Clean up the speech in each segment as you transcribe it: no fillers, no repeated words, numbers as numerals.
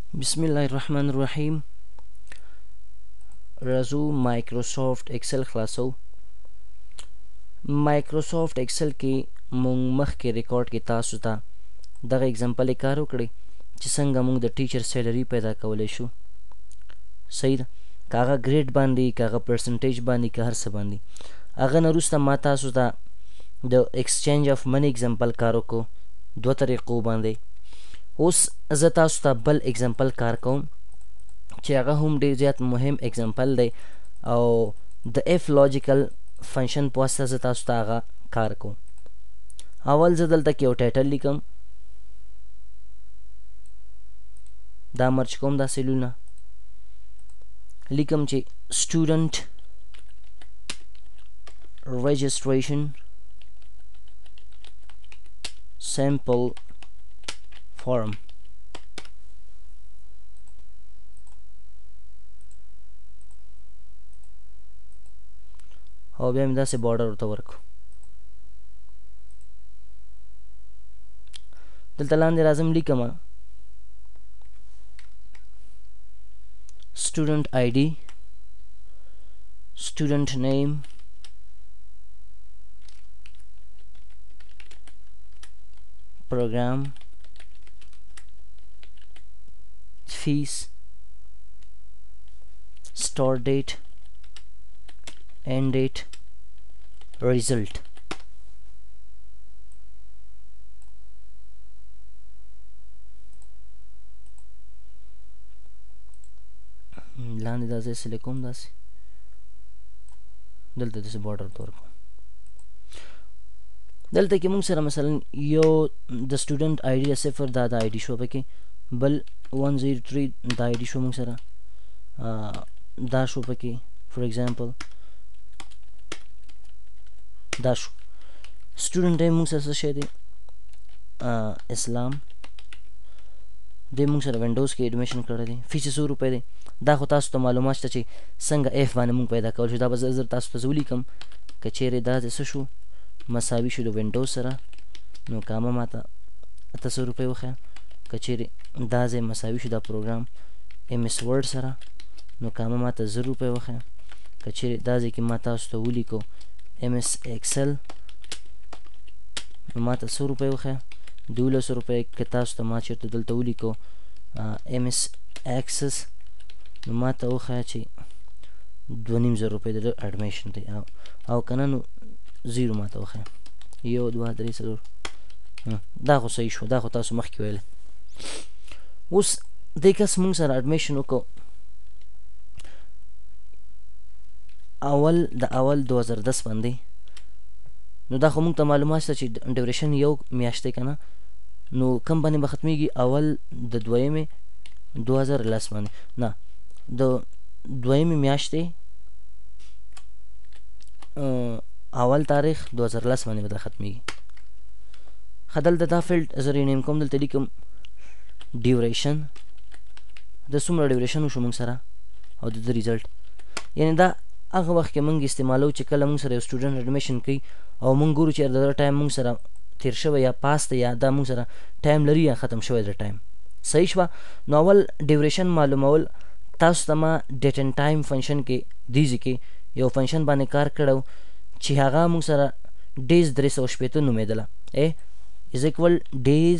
بسم الله الرحمن الرحیم. راځو مایکروسافت ایکسل خلاصو. مایکروسافت ایکسل کې مونږ مخکې ریکارډ کې تاسو ته دغه اگزامپل یې کار وکړی چې څنګه مونږ د ټیچر سیلري پیدا کولی شو. صحیح ده، که هغه ګریډ باندې، که هغه پرسنټیج باندې، که هر څه باندې. هغه نه وروسته ما تاسو ته د ایکسچینج اف منی اگزامپل کار وکړو 2 طریقو باندې. اوس زه تاسو ته بل اگزامپل کار کوم چې هغه هم ډېر زیات مهم اگزامپل دی او د اف لاجیکل فنکشن په واسطه زه تاسو ته هغه کار کوم. اول زه دلته کې یو ټایټل لیکم، دا مرچ کوم دا سیلونه لیکم چې سټوډنټ رجسټریشن سیمپل فارم. او بیا مې داسې بارډر ورته ورکړو. دلته لاندې راځم لیکم student ID, student name, program, fees, start date, end date, result. لاندې دا ځای سلیکټ کوم، داسې دلته داسې بارډر ته ورکوم. دلته کې موږ سره مثلا یو د سټوډنټ آی ډي 0 دا د آی ډي شو، پکې بل 103 د آی ډي شو، موږ سره دا شو پکې فور ایگزامپل دا شو. سټوډنټ ټایم موږ سره څه شی دی؟ اسلام. دی موږ سره وینډوز کې ایډمیشن کړی دی. فیس 100 روپۍ دی. دا خو تاسو ته معلومات شته چې څنګه اف باندې موږ پیدا کول شو. دا به زه تاسو ته ولیکم که چیرې دا څه شو مساوي شو د وینډوز سره، نو کامه ماته 800 روپۍ وښیه. که چیرې دا ځای مساوي شو دا پروګرام ایم ایس ورډ سره، نو کامه ماته 0 روپۍ وښیه. که چیرې دا ځای کې ما تاسو ته ولیکو ایم ایس ایکسل، نو ماته 100 روپۍ وښیه. 1200 روپۍ که تاسو ته ما چېرته دلته ولیکو ایم ایس ایکسس، نو ما ته وښیه چې 2500 روپۍ د اډمیشن دی، او که نه نو 0 ما ته وښیه. 1 2 3 4. دا خو صحیح شو، دا خو تاسو مخکې ویل. اوس دې کس مونږ سره اډمیشن وکړو اول 2010 باندې، نو دا خو مونږ ته معلومات شته چې ډیوریشن یو میاشت دی که نه، نو کم باندې به ختمیږي؟ اول د دویمې 2010 باندې، نه د دویمې میاشتې اول تاریخ 2010 باندې به دا ختمیږي. ښه، دلته دا فیلډ زه رینیم کوم، دلته لیکم ډیوریشن، د څومره ډیوریشن وشو موږ سره او د ریزلټ. یعنې دا هغه وخت کې موږ استعمالو چې کله موږ سره یو سټوډنټ اډمیشن کوي او موږ ګورو چې د ټایم موږ سره تیر شوی یا پاس دی، یا دا موږ سره ټایم لري یا ختم شوی د ټایم. صحیح شوه. نو اول ډیوریشن معلومول تاسو ته ما ډیټ اینډ ټایم فنکشن کې دیزې کې یو فنکشن باندې کار کړی چې هغه موږ سره ډیز 380 نومېدله. از اکول ډیز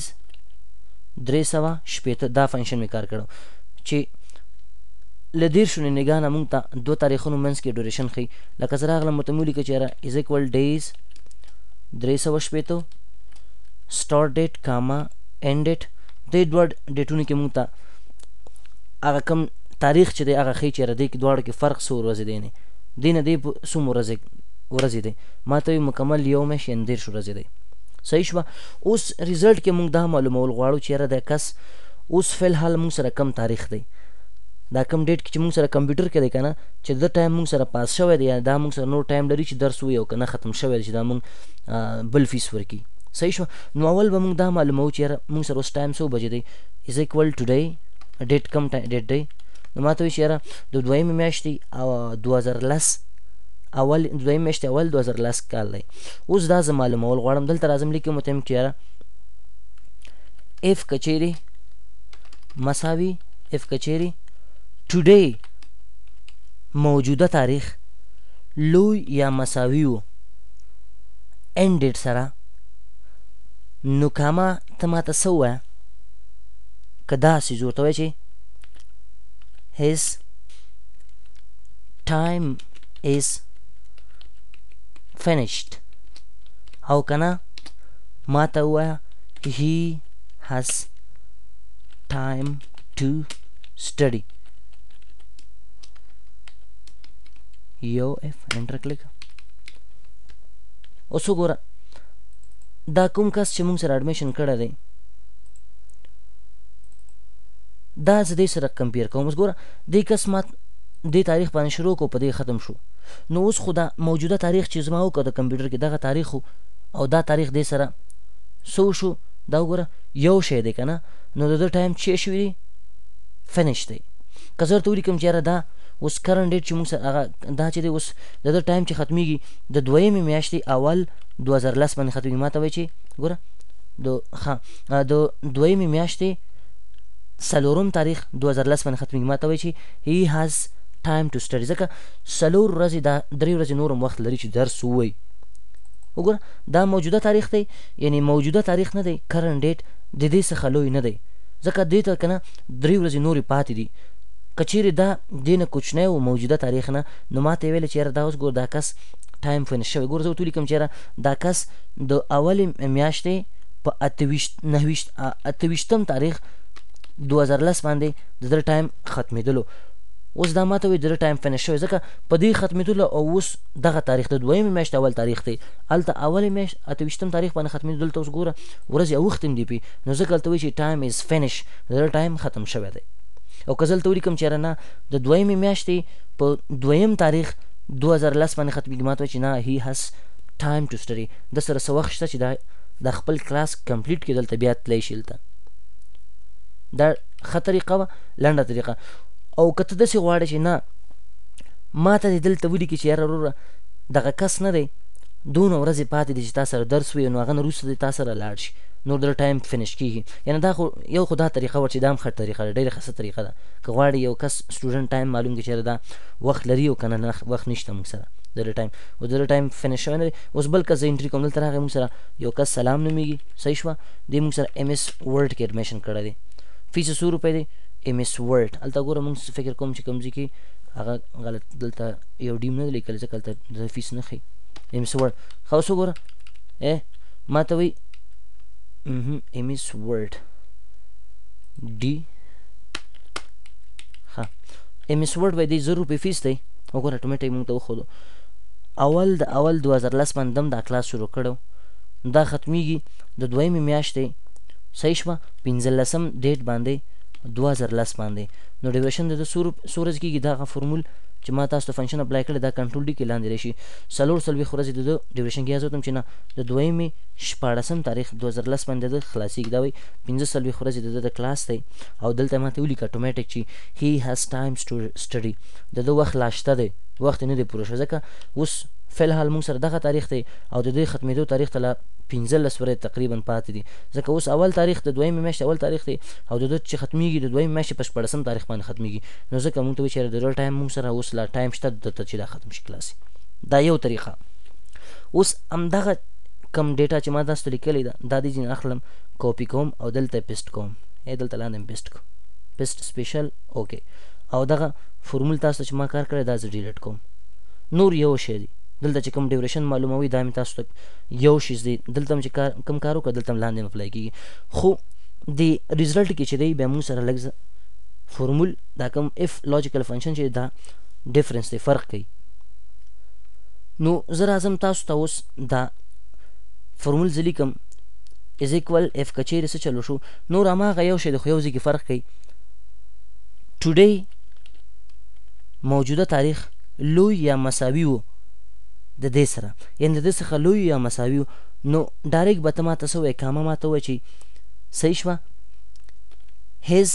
380 دا فنکشن مې کار کړی چې له 10 نګاه نه موږ ته 2 تاریخونو منځ کې ډیوریشن ښیي. لکه زه راغلم ورته مې ولیکه چې یاره از اکول ډیز 380 سټارټ ډیټ کاما اینډ ډیټ. دې دوه ډیټونو کې موږ ته هغه کم تاریخ چې دی هغه ښیي چې یاره دې کې دواړو کې فرق څو ورځې دی، نه دې نه دې څومره ورځې دی، ما ته مکمل یو میاشت یعنې 13 ورځې دی. صحیح شوه. اوس ریزلټ کې موږ دا معلومول غواړو چې یاره دا کس اوس فی الحال موږ سره کم تاریخ دی، دا کم ډیټ کې چې موږ سره کمپیوټر کې دی که نه، چې د ټایم موږ سره پاس شوی دی، یا دا موږ سره نور ټایم لري چې درس ووایو که نه ختم شوی دی چې دا موږ بل فیس ورکړي. صحیح شوه. نو اول به موږ دا معلومو چې یاره موږ سره اوس ټایم څو بجې دی، از اکول ټو ډی ډیټ کم ډیټ دی. نو ما ته وایي چې یاره د دویمې میاشتې 2010 اول دویمې میاشتې اول 2010 کال دی. اوس دا زه معلومول غواړم. دلته راځم لیکم ورته یم چې یاره اف که چیرې مساوي if کچیرې today موجوده تاریخ لوی یا مساوي و end date سره نو کاما ته ماته څه ووایه که داسې زه ورته وایه چې his time is finished او که نه ماته ووایه he has time to study یو اف انټر کلیک اوس وګوره دا کوم کس چې موږ سره اډمیشن کړی دی دا زه دې سره کمپیر کوم اوس ګوره دې کس ما دې تاریخ باندې شروع کو په دې ختم شو نو اوس خو دا موجوده تاریخ چې زما وکړه د کمپیوټر کې دغه تاریخ و او دا تاریخ دې سره څه وشو دا وګوره یو شی دی که نه نو د ده ټایم چې شوي دی فنش دی که زه ورته ولیکم چې یاره دا اوس کرنټ ډیټ چې موږ سره هغه دا چې دی اوس د ده ټایم چې ختمیږي د دویمې میاشتې اول 2010 باندې ختمیږي ما ته وایي چې ګوره د دویمې میاشتې څلورم تاریخ 2010 باندې ختمیږي ما ته وایي چې هی هاز ټایم ټو سټډي ځکه څلور ورځې دا درې ورځې نور هم وخت لري چې درس ووایي وګوره دا موجوده تاریخ دی یعنی موجوده تاریخ نه دی کرنټ ډیټ د دې څخه لوی نه دی ځکه دې ته که نه درې ورځې نورې پاتې دي که چیرې دا دې نه کوچنی و موجوده تاریخ نه نو ما ته یې ویلې چې یاره دا اوس ګوره دا کس ټایم فنش شوی ګوره زه ورته ولیکم چې یاره دا کس د اولې میاشتې په اته ویشتم تاریخ 2010 باندې د ده ټایم ختمېدلو اوس دا ما ته وایي د ده ټایم فنش شوی ځکه په دې ختمېدلو او اوس دغه تاریخ د دویمې میاشتې اول تاریخ دی هلته اولې میاشت اته ویشتم تاریخ باندې ختمېدو دلته اوس ګوره ورځې اوښتې هم دي پې نو ځکه هلته وایي چې ټایم از فنش د ده ټایم ختم شوی دی او که زه دلته ولیکم چې یاره نه د دویمې میاشتې په دویم تاریخ 2010 باندې ختمېږي ما ته وایي چې نه هی هز ټایم ټو سټډي ده سره څه وخت شته چې دا خپل کلاس کمپلیټ کړي دلته بیا تللی شي دلته دا ښه طریقه وه لنډه طریقه او که ته داسې غواړې چې نه ما ته دې دلته ولیکي چې یاره وروره دغه کس نه دی دونه ورځې پاتې دي چې تا سره درس وي نو هغه نه وروسته دې تا سره لاړ شي نور در ټایم فنش کېږي یعنې دا خو یو خو دا طریقه وه چې دا هم ښه طریقه ده ډېره ښه طریقه ده که غواړې یو کس سټوډنټ ټایم معلوم کړي چې دا وخت لري او که نه وخت نشته موږ سره د ده ټایم او د ده ټایم فنش شوی نه دی اوس بل کس زه انټري کوم دلته راغی موږ سره یو کس سلام نومېږي صحیح شوه دې موږ سره ایم ایس ورډ کې اډمیشن کړی دی فیس 100 روپۍ دی ایم ایس ورډ هلته ګوره موږ فکر کوم چې کوم ځای کې هغه غلط دلته یو ډیم نه دی لیکلی ځکه هلته د فیس نه ښایي ایم ایس ورډ ښه اوس وګوره ما ته وایي ایم ایس ورډ ډي ښه ایم ایس ورډ وایي دی 100 روپۍ فیس دی وګوره اټومیټیک موږ ته وښودو اول 2010 باندې دم دا کلاس شروع کړی دا ختمیږي د دویمې میاشتې صحیح شوه 15 ډیټ باندې 2010 باندې نو ډیوریشن د ده څو ورځې کېږي دغه فورمول چې ما تاسو ته فنکشن اپلای کړی دا کنټرول ډي کې لاندې راشي 440 ورځې د ده ډیوریشن کې یاد وتم چې نه د دویمې 14 تاریخ 2010 باندې د ده خلاصېږي دا وایي 45 ورځې د ده د کلاس دی او دلته ما ته ولیکه اټومیټک چې هی هز ټایمز ټو سټډي د ده وخت لا شته دی وخت نه دی پوره شوی ځکه اوس فلحال موږ سره دغه تاریخ دی او د دې ختمېدو تاریخ ته لا 15 ورځې تقریبا پاتې دي ځکه اوس اول تاریخ د دویمې میاشتې اول تاریخ دی او د ده چې ختمیږي د دویمې میاشتې په 14 تاریخ باندې ختمیږي نو ځکه موږ ته وایي چې د ده ټایم موږ سره اوس لا ټایم شته دته چې دا ختم شي کلاس دا یو طریقه اوس همدغه کم ډیټا چې ما تاسو ته لیکلې ده دا دې ځینې اخلم کاپي کوم او دلته پیسټ کوم دلته لاندې پیسټ کوم پیسټ سپیشل اوکې او دغه فورمول تاسو چې ما کار کړی دا زه ډیلیټ کوم نور یو شی دی دلته چې کوم ډیوریشن معلوموي دا مې تاسو ته یو شیز دی دلته هم چې کوم کار وکړه دلته هم لاندې اپلای کېږي خو د ریزلټ کې چې دی بیا موږ سره لږ فورمول دا کوم اف لاجیکل فنکشن چې دا ډیفرنس دی فرق کوي نو زه راځم تاسو ته اوس دا فورمول زه لیکم از ایکول اف که چیرې څه چلو شو نور هماغه یو شی دی خو یو ځای کې فرق کوي ټوډی موجوده تاریخ لوی یا مساوي و د دې سره یعنې د دې څخه لوی یا مساوي نو ډایرکټ به ته ما ته څه وایې کامه ما ته ووایه چې صحیح شوه his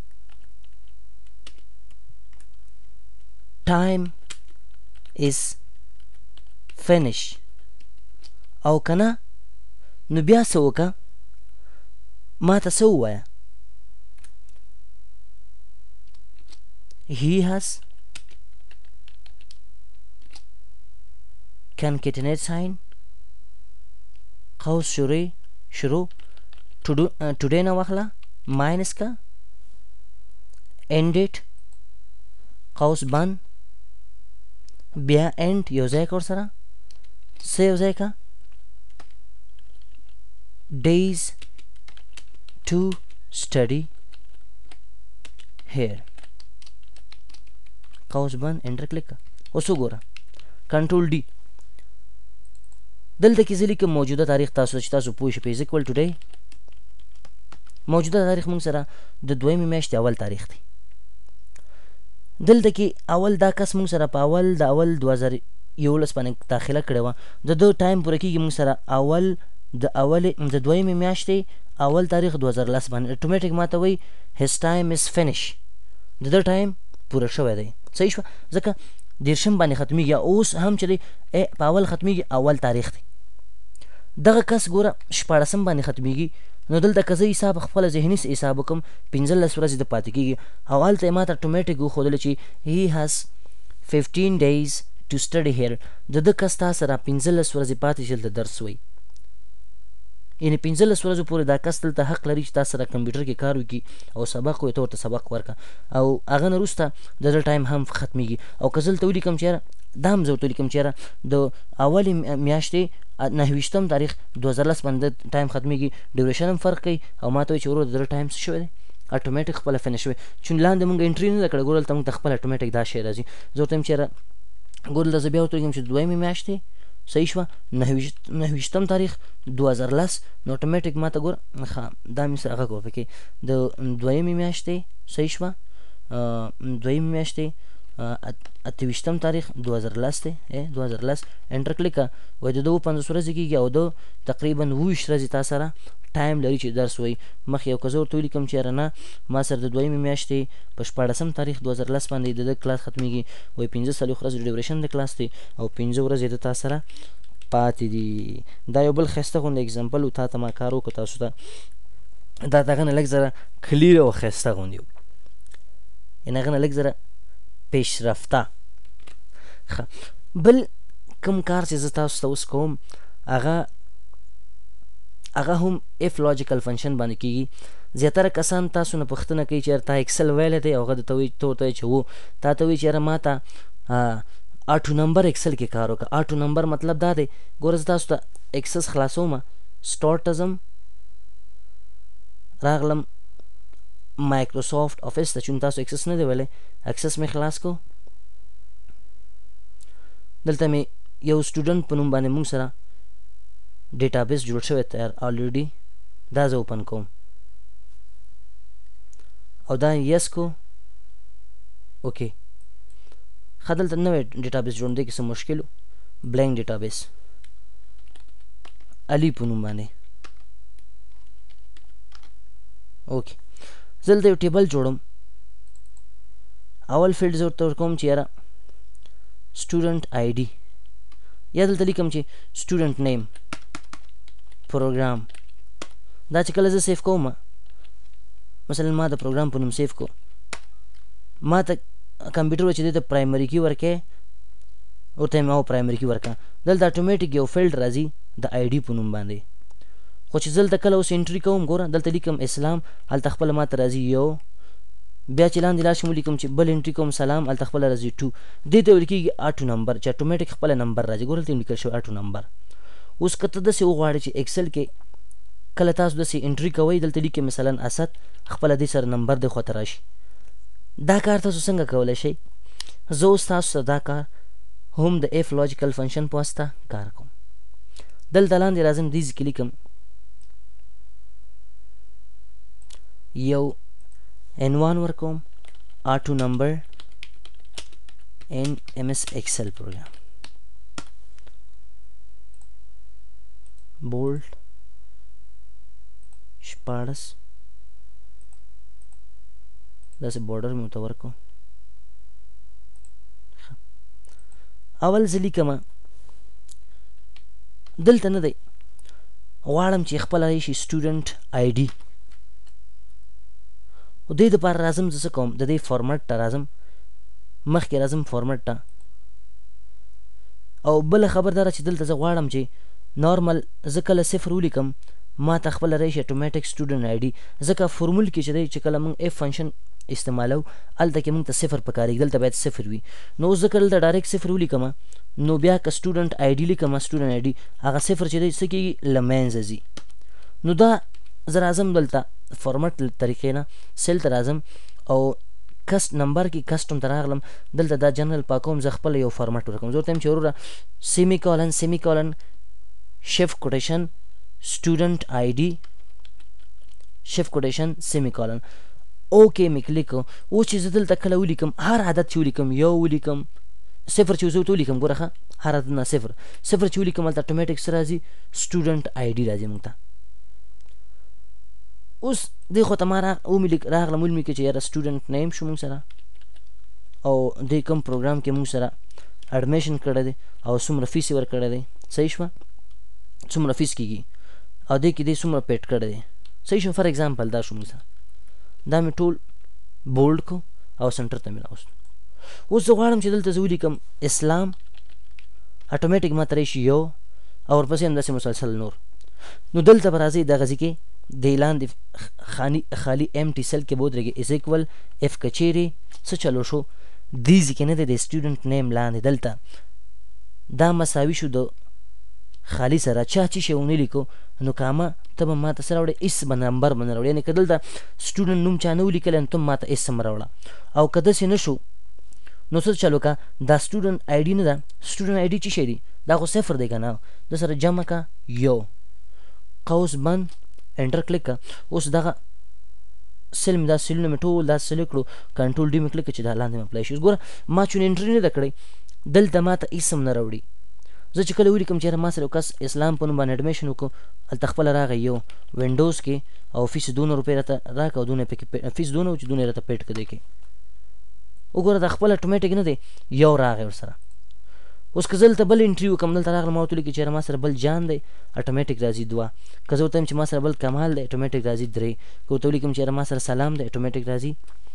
time is finished او که نه نو بیا څه وکړه ما ته څه ووایه he has concatenate sign قوس شروع today نه واخله ماینس کا end it قوس بند بیا end یو ځای کا ورسره څه یو ځای کا days to study here قوس بند انټر کلیک کا اوس وګوره کنټرول ډي دلته کې زه لیکم موجوده تاریخ تاسو چې تاسو پوه شئ is equal to day موجوده تاریخ موږ سره د دویمې میاشتې اول تاریخ دی دلته کې اول دا کس موږ سره په اول د اول 2011 باندې داخله کړې وه د ده ټایم پوره کېږي موږ سره اول د دویمې میاشتې اول تاریخ 2010 باندې اتومیټیک ماته وایي his time is finish د ده ټایم پوره شوی دی صحیح شوه ځکه دیرشم باندې ختمیږي اوس هم چې دی په اول ختمیږي اول تاریخ دی دغه کس ګوره 14 باندې ختمیږي نو دلته که زه حساب خپله ذهني حساب وکړم 15 ورځې د پاتې کېږي او هلته یې ماته اتومیټیک وښودله چې he has 15 days to study here د ده کس تا سره 15 ورځې پاتې شي دلته درس وایي یعنې 15 ورځو پورې دا کس دلته حق لري چې تا سره کمپیوټر کې کار وکړي او سبق وایي ته ورته سبق ورکړه او هغه نه وروسته د ده ټایم هم ختمیږي او که زه دلته ولیکم چې یاره دا هم زه ورته ولیکم چې یاره د اولې میاشتې 9 تاریخ 2010 باندې ټایم ختمیږي ډیوریشن هم فرق کوي او ما ته وایي چې ورور د ده ټایم څه شوی دی اټومیټیک خپله فنش شوی چې لاندې مونږ انټري نه ده کړې ګوره دلته مونږ ته خپله اټومیټیک دا شی راځي زه ورته وایم چې یاره ګوره دلته زه بیا ورته ولیکم چې دویمې میاشتې صحیح شوه 9 تاریخ 2010 نو اټومیټیک ما ته ګوره دا مې هغه کوه پکې د دویمې میاشتې صحیح شوه دویمې میاشتې 28 تاریخ 2010 دی 2010 انټر کلیک کړه وایي د 50 ورځې کېږي او د تقریبا 20 ورځې تا سره ټایم لري چې درس وایي مخ یو که زه ورته ولیکم چې یاره نه ما سره د دویمې میاشتې په 14 تاریخ 2010 باندې د ده کلاس ختمیږي وایي 45 ورځې ډیوریشن د کلاس دی او 15 ورځې د تا سره پاتې دي دا یو بل ښایسته غوندې اګزامپل و تا ته ما کار وکړو تاسو ته دا د هغه نه لږ زره کلیر او ښایسته غوندې و یعنې هغه نه لږ زره پیشرفته بل کوم کار چې زه تاسو ته اوس کوم هغه هم اف لاجیکل فنکشن باندې کېږي زیاتره کسان تاسو نه پوښتنه کوي چې یاره تا اکسل ویلی دی او هغه درته وایي ته ورته وایي چې هو تا ته وایي چې یاره ما ته آټو نمبر اکسل کې کار وکړه آټو نمبر مطلب دا دی ګوره زه تاسو ته اکسس خلاصوم سټارټ ته ځم راغلم مایکروسافټ آفس ته چون تاسو اکسس نه دی ویلی اکسس مې خلاص کو دلته مې یو سټوډنټ په نوم باندې موږ سره ډیټابیس جوړ شوی تیار الریډي دا زه اوپن کوم او دا یس کو اوکې ښه دلته نوی ډیټابیس جوړ دی کې څه مشکل و بلینک ډیټابیس علي په نوم باندې اوکې زه دلته یو ټیبل جوړم اول فیلډ زه ورته ورکوم چې یاره سټوډنټ آی ډي یا دلته لیکم چې سټوډنټ نیم پروګرام دا چې کله زه سیف کوم مثلا ما د پروګرام په نوم سیف کو ما ته کمپیوټر و چې دی ته پرایمري کی ورکې ورته یې ما پرایمري کی ورکړه دلته اټومیټیک یو فیلډ راځي د آی ډي په نوم باندې خو چې زه دلته کله اوس انټري کوم ګوره دلته لیکم اسلام هلته خپله ما ته راځي یو بیا چې لاندې لاړ شم ولیکم چې بل انټري کوم سلام هلته خپله راځي 2 دې ته ویل کېږي آټو نمبر چې اټومیټیک خپله نمبر راځي ګوره دلته لیکل شوی آټو نمبر اوس که ته داسې وغواړې چې اکسل کې کله تاسو داسې انټري کوئ دلته لیکئ مثلا اسد خپله دې سره نمبر دې خواته راشي دا کار تاسو څنګه کولی شئ زه اوس تاسو ته دا کار هم د اف لاجیکل فنکشن په واسطه کار کوم دلته لاندې راځم دې ځای کې لیکم یو n1 ورکوم آټو نمبر ان ایم ایس ایکسل پروګرام بولډ 14 داسې بارډر مې ورته ورکړو اول زه لیکمه دلته نه دی غواړم چې خپله راشي سټوډنټ آی ډي خو دې دپاره راځم زه څه کوم د دې فارمټ ته راځم مخکې راځم فارمټ ته. او بله خبر دا چې دلته زه غواړم چې نارمل زه کله صفر ولیکم ما ته خپله راشي اتوماتیک سټوډنټ آی ډي، ځکه فورمول کې چې دی چې کله موږ اف فنکشن استعمالو هلته کې موږ ته صفر پکارېږي، دلته باید صفر وي. نو اوس زه که دلته ډایرکټ صفر ولیکم نو بیا که سټوډنټ آی ډي لیکم سټوډنټ آی ډي هغه صفر چې دی څه کېږي له منځه ځي. نو دا زه راځم دلته فارمټ طریقې نه سیل ته راځم او کسټ نمبر کې کسټم ته راغلم، دلته دا جنرال پاکوم، زه خپله یو فارمټ ورکوم. زه ورته یم چې وروره سیمی کالن سیمی کالن شیفټ کوټیشن سټوډنټ آی ډي شیفټ کوټیشن سیمی کالن اوکې مې کلیک کړو. اوس چې زه دلته کله ولیکم هر عدد چې ولیکم یو ولیکم صفر چې زه ورته ولیکم ګوره ښه هر عدد نه صفر صفر چې ولیکم هلته اتوماتیک څه راځي سټوډنټ آی ډي راځي موږ ته. اوس دې خوا ته ما راغلم ومې کې چې یاره سټوډنټ نیم شو موږ سره او دې کوم پروګرام کې موږ سره اډمیشن کړی دی او څومره فیس یې ورکړی دی، صحیح شوه څومره فیس کېږي او دې کې دې څومره پیډ کړی دی، صحیح شو. فار ایگزامپل دا شو موږ سره دا مې ټول بولډ کړو او سنټر ته مې راوستو. اوس زه غواړم چې دلته زه ولیکم اسلام اټومیټک ما ته راشي یو او ورپسې همداسې مسلسل نور. نو دلته به راځئ دغه ځای کې د لاندې خالي امټي سیل کې به ودرېږي از ایکول اف که چیرې څه چلو شو دې ځای کې نه دی د سټوډنټ نیم لاندې دلته دا مساوي شو د خالي سره چا چې شی ونه لیکو نو کامه ته به ما ته څه راوړې اس به نمبر به نه راوړې، یعنې که دلته سټوډنټ نوم چا نه ولیکلی نو ته ما ته اس هم راوړه. او که داسې نه شو نو څه چل وکړه دا سټوډنټ آی ډي نه ده سټوډنټ آی ډي چې شی دی دا خو صفر دی که نه د سره جمع که یو قوس بند انټر کلیک که. اوس دغه سیل مې دا سیلونه مې ټول دا سلیکټ کړو کنټرول ډي مې کلیک کړه چې دا لاندې مې اپلای شي. ګوره ما چون انټري نه ده کړی دلته ما ته هېڅ هم نه راوړي. زه چې کله ولیکم چې ما سره یو کس اسلام په نوم باندې اډمیشن وکړو هلته خپله راغی یو وینډوز کې او فیس 200 روپۍ راته راکړه او دونه پکې فیس 200 چې دونه یې راته پیډ کړه دې کې وګوره دا خپل اټومیټک نه دی یو راغی ورسره. اوس که زه دلته بل انټري وکړم دلته راغلم ما ورته ولیکي چې ما سره بل جان دی اټومیټک راځي 2، که زه ورته وایم چې ما سره بل کمال دی اټومیټک راځي 3، که ورته ولیکم چې ما سره سلام دی اټومیټک راځي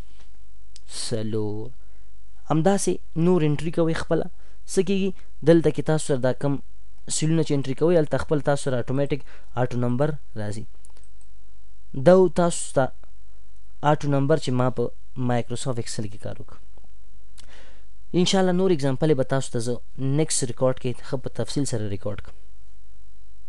4. همداسې نور انټري کوئ خپله څه کېږي دلته کې تاسو سره دا کم سیلونه چې انټري کوئ هلته خپل تاسو سره اټومیټک آټو نمبر راځي. دا تاسو ته آټو نمبر چې ما په مایکروسافټ ایکسل کې کار وکړ. انشاءالله نور اگزامپل به تاسو ته زه نیکسټ ریکارډ کې ښه په تفصیل سره ریکارډ کړم.